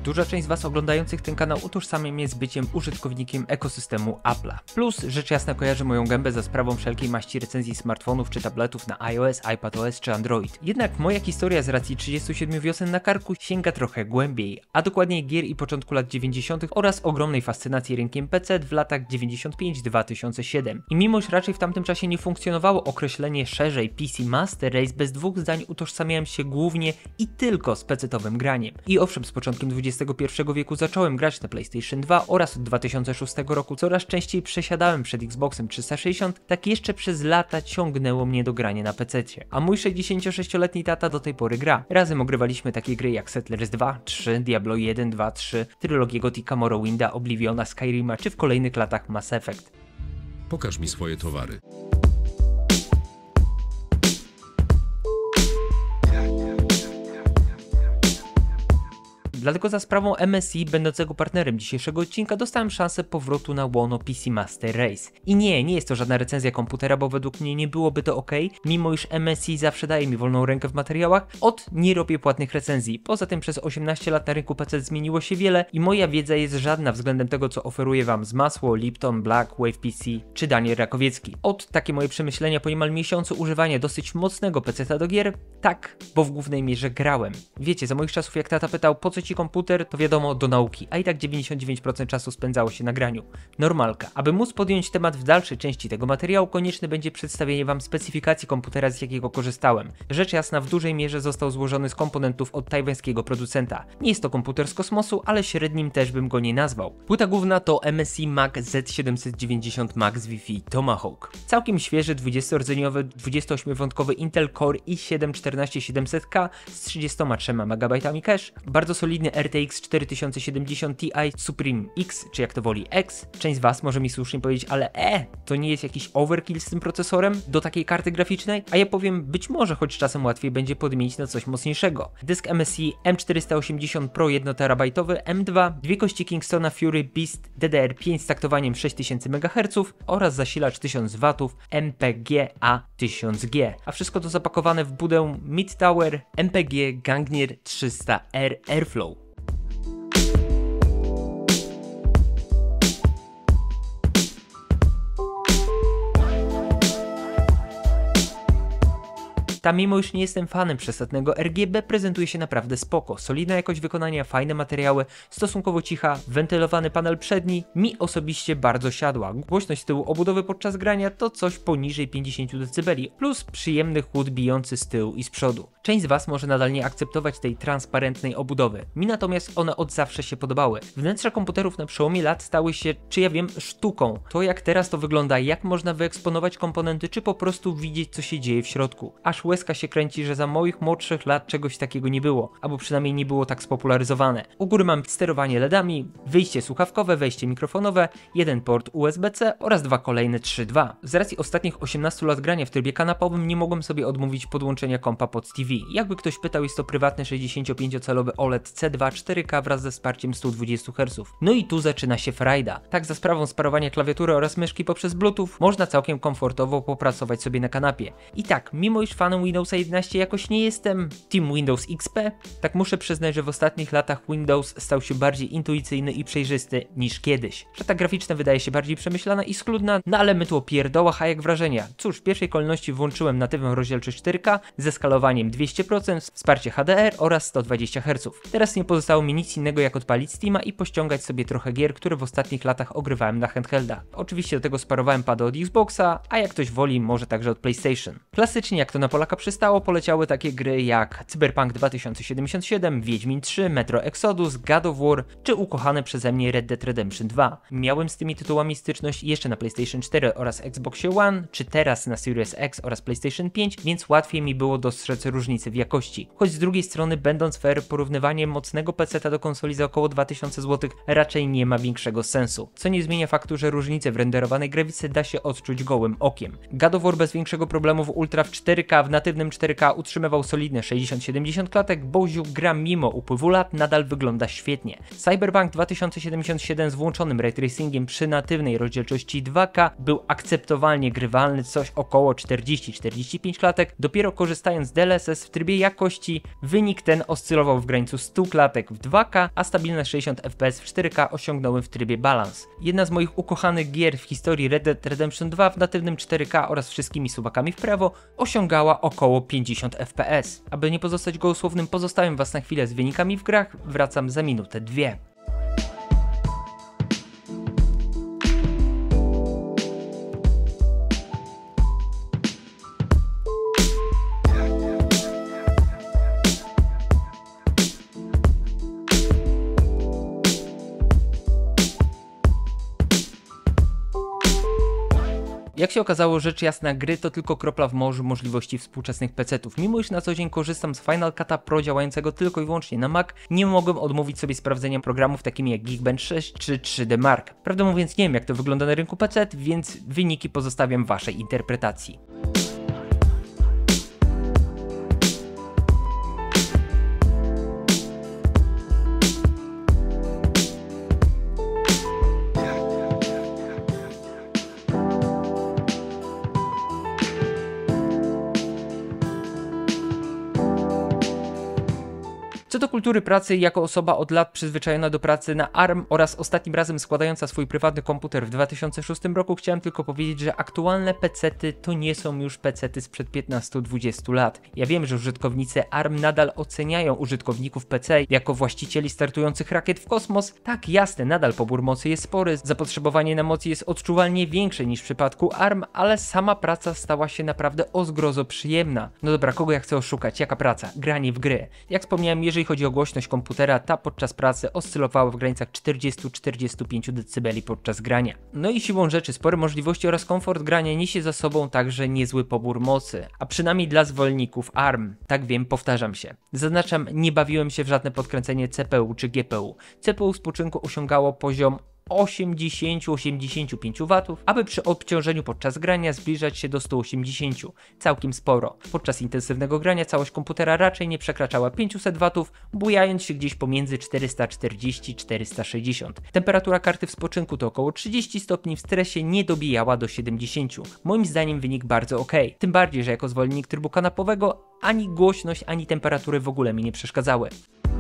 duża część z Was oglądających ten kanał utożsamia mnie z byciem użytkownikiem ekosystemu Apple'a. Plus, rzecz jasna kojarzy moją gębę za sprawą wszelkiej maści recenzji smartfonów czy tabletów na iOS, iPadOS czy Android. Jednak moja historia z racji 37 wiosen na karku sięga trochę głębiej, a dokładniej gier i początku lat 90. oraz ogromnej fascynacji rynkiem PC w latach 95-2007. I mimo że raczej w tamtym czasie nie funkcjonowało określenie szerzej PC Master Race, bez dwóch zdań utożsamiałem się głównie i tylko z pecetowym graniem. I owszem, z początkiem XXI wieku zacząłem grać na PlayStation 2 oraz od 2006 roku coraz częściej przesiadałem przed Xboxem 360, tak jeszcze przez lata ciągnęło mnie do grania na PC-cie. A mój 66-letni tata do tej pory gra. Razem ogrywaliśmy takie gry jak Settlers 2, 3, Diablo 1, 2, 3, trylogię Gothica, Morrowinda, Obliviona, Skyrima czy w kolejnych latach Mass Effect. Pokaż mi swoje towary. Dlatego za sprawą MSI, będącego partnerem dzisiejszego odcinka, dostałem szansę powrotu na łono PC Master Race. I nie jest to żadna recenzja komputera, bo według mnie nie byłoby to ok, mimo iż MSI zawsze daje mi wolną rękę w materiałach, nie robię płatnych recenzji. Poza tym przez 18 lat na rynku PC zmieniło się wiele i moja wiedza jest żadna względem tego, co oferuje Wam Zmasło, Lipton, Black, Wave PC czy Daniel Rakowiecki. Takie moje przemyślenia po niemal miesiącu używania dosyć mocnego PC-ta do gier? Tak, bo w głównej mierze grałem. Wiecie, za moich czasów jak tata pytał, po co Ci komputer, to wiadomo, do nauki, a i tak 99% czasu spędzało się na graniu. Normalka. Aby móc podjąć temat w dalszej części tego materiału, konieczne będzie przedstawienie Wam specyfikacji komputera, z jakiego korzystałem. Rzecz jasna, w dużej mierze został złożony z komponentów od tajwańskiego producenta. Nie jest to komputer z kosmosu, ale średnim też bym go nie nazwał. Płyta główna to MSI Mac Z790 Max Wi-Fi Tomahawk. Całkiem świeży, 20-rdzeniowy, 28-wątkowy Intel Core i7-14700K z 33 MB cache, bardzo solidny RTX 4070 Ti Supreme X, czy jak to woli X. Część z Was może mi słusznie powiedzieć, ale to nie jest jakiś overkill z tym procesorem do takiej karty graficznej? A ja powiem, być może, choć czasem łatwiej będzie podmienić na coś mocniejszego. Dysk MSI M480 Pro 1TB, M2, dwie kości Kingstona Fury Beast DDR5 z taktowaniem 6000 MHz oraz zasilacz 1000 W MPG A1000G. A wszystko to zapakowane w budę Mid Tower MPG Gangner 300R Airflow. Mimo już nie jestem fanem przesadnego RGB, prezentuje się naprawdę spoko. Solidna jakość wykonania, fajne materiały, stosunkowo cicha, wentylowany panel przedni, mi osobiście bardzo siadła. Głośność z tyłu obudowy podczas grania to coś poniżej 50 dB, plus przyjemny chłód bijący z tyłu i z przodu. Część z Was może nadal nie akceptować tej transparentnej obudowy. Mi natomiast one od zawsze się podobały. Wnętrza komputerów na przełomie lat stały się, czy ja wiem, sztuką. To jak teraz to wygląda, jak można wyeksponować komponenty, czy po prostu widzieć, co się dzieje w środku. Aż łezka się kręci, że za moich młodszych lat czegoś takiego nie było, albo przynajmniej nie było tak spopularyzowane. U góry mam sterowanie LEDami, wyjście słuchawkowe, wejście mikrofonowe, jeden port USB-C oraz dwa kolejne 3.2. Z racji ostatnich 18 lat grania w trybie kanapowym nie mogłem sobie odmówić podłączenia kompa pod TV. Jakby ktoś pytał, jest to prywatny 65-calowy OLED C2 4K wraz ze wsparciem 120 Hz. No i tu zaczyna się frajda. Tak, za sprawą sparowania klawiatury oraz myszki poprzez Bluetooth można całkiem komfortowo popracować sobie na kanapie. I tak, mimo iż fanem Windowsa 11 jakoś nie jestem Team Windows XP, tak muszę przyznać, że w ostatnich latach Windows stał się bardziej intuicyjny i przejrzysty niż kiedyś. Że ta graficzna wydaje się bardziej przemyślana i schludna, no ale my tu o pierdołach, a jak wrażenia. Cóż, w pierwszej kolejności włączyłem natywną rozdzielczość 4K ze skalowaniem 200%, wsparcie HDR oraz 120 Hz. Teraz nie pozostało mi nic innego jak odpalić Steama i pościągać sobie trochę gier, które w ostatnich latach ogrywałem na handhelda. Oczywiście do tego sparowałem pada od Xboxa, a jak ktoś woli, może także od PlayStation. Klasycznie, jak to na Polaka przystało, poleciały takie gry jak Cyberpunk 2077, Wiedźmin 3, Metro Exodus, God of War czy ukochane przeze mnie Red Dead Redemption 2. Miałem z tymi tytułami styczność jeszcze na PlayStation 4 oraz Xboxie One, czy teraz na Series X oraz PlayStation 5, więc łatwiej mi było dostrzec różnice w jakości. Choć z drugiej strony, będąc fair, porównywanie mocnego PC-ta do konsoli za około 2000 zł raczej nie ma większego sensu. Co nie zmienia faktu, że różnice w renderowanej grafice da się odczuć gołym okiem. God of War bez większego problemu w Ultra w 4K w natywnym 4K utrzymywał solidne 60-70 klatek, Boziu gra mimo upływu lat nadal wygląda świetnie. Cyberpunk 2077 z włączonym ray tracingiem przy natywnej rozdzielczości 2K był akceptowalnie grywalny, coś około 40-45 klatek. Dopiero korzystając z DLSS w trybie jakości, wynik ten oscylował w graniczu 100 klatek w 2K, a stabilne 60 FPS w 4K osiągnąłem w trybie balans. Jedna z moich ukochanych gier w historii Red Dead Redemption 2 w natywnym 4K oraz wszystkimi subakami w prawo osiągała około 50 FPS. Aby nie pozostać gołosłownym, pozostawiam was na chwilę z wynikami w grach, wracam za minutę, dwie. Jak się okazało, rzecz jasna, gry to tylko kropla w morzu możliwości współczesnych PC-ów. Mimo iż na co dzień korzystam z Final Cut'a Pro działającego tylko i wyłącznie na Mac, nie mogłem odmówić sobie sprawdzenia programów takimi jak Geekbench 6 czy 3D Mark. Prawdę mówiąc, nie wiem jak to wygląda na rynku PC, więc wyniki pozostawiam waszej interpretacji. Co do kultury pracy, jako osoba od lat przyzwyczajona do pracy na ARM oraz ostatnim razem składająca swój prywatny komputer w 2006 roku, chciałem tylko powiedzieć, że aktualne PC-ty to nie są już PC-ty sprzed 15-20 lat. Ja wiem, że użytkownicy ARM nadal oceniają użytkowników PC jako właścicieli startujących rakiet w kosmos. Tak, jasne, nadal pobór mocy jest spory, zapotrzebowanie na moc jest odczuwalnie większe niż w przypadku ARM, ale sama praca stała się naprawdę o zgrozo przyjemna. No dobra, kogo ja chcę oszukać? Jaka praca? Granie w gry. Jak wspomniałem, jeżeli chodzi o głośność komputera, ta podczas pracy oscylowała w granicach 40-45 dB podczas grania. No i siłą rzeczy spore możliwości oraz komfort grania niesie za sobą także niezły pobór mocy, a przynajmniej dla zwolenników ARM. Tak wiem, powtarzam się. Zaznaczam, nie bawiłem się w żadne podkręcenie CPU czy GPU. CPU z poczynku osiągało poziom 80-85 W, aby przy obciążeniu podczas grania zbliżać się do 180, całkiem sporo. Podczas intensywnego grania całość komputera raczej nie przekraczała 500 W, bujając się gdzieś pomiędzy 440-460. Temperatura karty w spoczynku to około 30 stopni, w stresie nie dobijała do 70. Moim zdaniem wynik bardzo ok, tym bardziej, że jako zwolennik trybu kanapowego ani głośność, ani temperatury w ogóle mi nie przeszkadzały.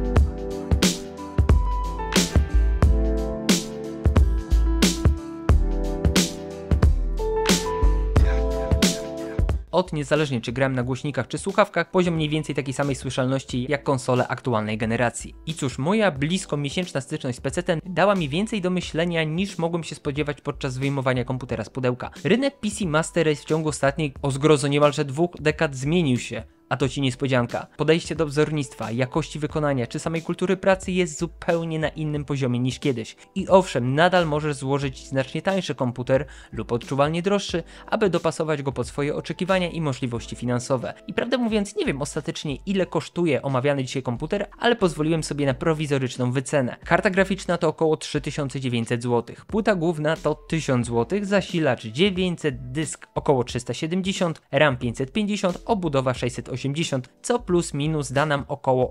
Niezależnie czy grałem na głośnikach czy słuchawkach, poziom mniej więcej takiej samej słyszalności jak konsole aktualnej generacji. I cóż, moja blisko miesięczna styczność z PC-tem dała mi więcej do myślenia niż mogłem się spodziewać podczas wyjmowania komputera z pudełka. Rynek PC Master Race w ciągu ostatnich o zgrozo niemalże 2 dekad zmienił się. A to ci niespodzianka. Podejście do wzornictwa, jakości wykonania czy samej kultury pracy jest zupełnie na innym poziomie niż kiedyś. I owszem, nadal możesz złożyć znacznie tańszy komputer lub odczuwalnie droższy, aby dopasować go pod swoje oczekiwania i możliwości finansowe. I prawdę mówiąc, nie wiem ostatecznie ile kosztuje omawiany dzisiaj komputer, ale pozwoliłem sobie na prowizoryczną wycenę. Karta graficzna to około 3900 zł, płyta główna to 1000 zł, zasilacz 900, dysk około 370, RAM 550, obudowa 680, co plus minus da nam około...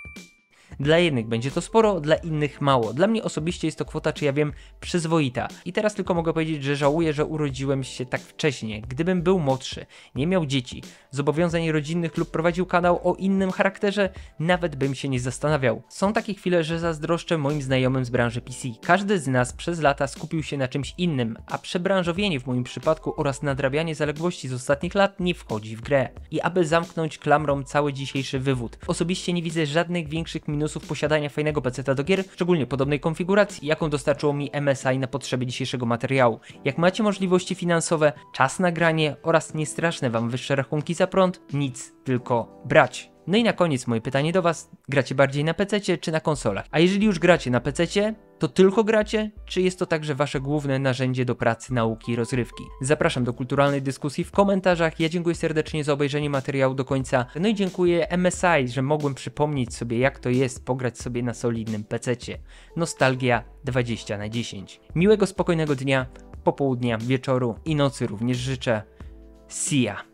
Dla jednych będzie to sporo, dla innych mało. Dla mnie osobiście jest to kwota, czy ja wiem, przyzwoita. I teraz tylko mogę powiedzieć, że żałuję, że urodziłem się tak wcześnie. Gdybym był młodszy, nie miał dzieci, zobowiązań rodzinnych lub prowadził kanał o innym charakterze, nawet bym się nie zastanawiał. Są takie chwile, że zazdroszczę moim znajomym z branży PC. Każdy z nas przez lata skupił się na czymś innym, a przebranżowienie w moim przypadku oraz nadrabianie zaległości z ostatnich lat nie wchodzi w grę. I aby zamknąć klamrą cały dzisiejszy wywód, osobiście nie widzę żadnych większych minusów posiadania fajnego peceta do gier, szczególnie podobnej konfiguracji, jaką dostarczyło mi MSI na potrzeby dzisiejszego materiału. Jak macie możliwości finansowe, czas na granie oraz niestraszne wam wyższe rachunki za prąd, nic, tylko brać. No i na koniec moje pytanie do was, gracie bardziej na pececie czy na konsolach? A jeżeli już gracie na pececie, to tylko gracie, czy jest to także wasze główne narzędzie do pracy, nauki i rozrywki? Zapraszam do kulturalnej dyskusji w komentarzach, ja dziękuję serdecznie za obejrzenie materiału do końca, no i dziękuję MSI, że mogłem przypomnieć sobie jak to jest pograć sobie na solidnym pececie. Nostalgia 20/10. Miłego, spokojnego dnia, popołudnia, wieczoru i nocy również życzę. See ya!